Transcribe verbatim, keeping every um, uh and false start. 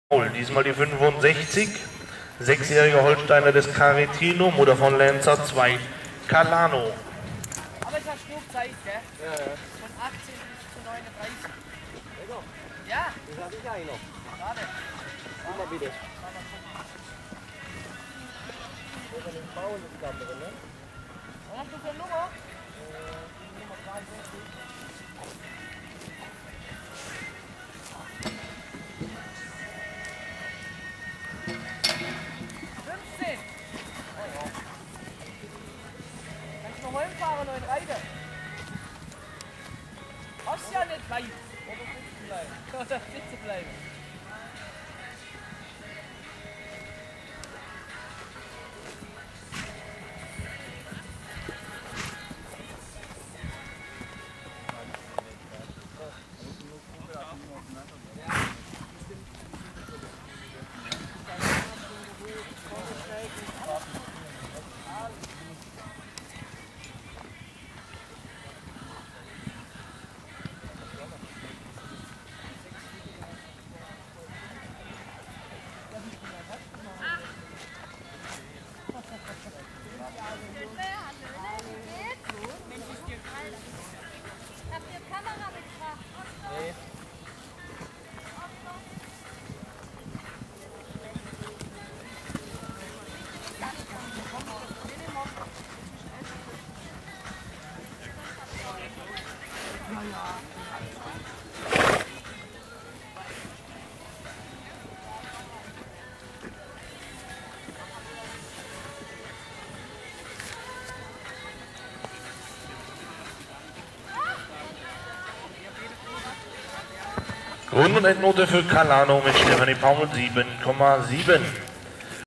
Diesmal die fünfundsechzig, sechsjährige Holsteiner des Caretino, Mutter von Lancer zwei, Calano. Aber es hat Flugzeit, gell? Ja, ja. Von achtzehn bis zu neununddreißig. Ja? Das habe ich eigentlich noch. Schade. Guck mal bitte. Das ist ein Bauen, das gab drin, ne? Was hast du für eine Nummer? Äh, Nummer dreiundsechzig. fünfzehn. Oh ja. Kannst du noch heimfahren, noch in Reite? Hast ja nicht weit. Oder sitzen bleiben. Oder sitzen bleiben. Grund- und Endnote für Calano mit Stefanie Paul sieben Komma sieben.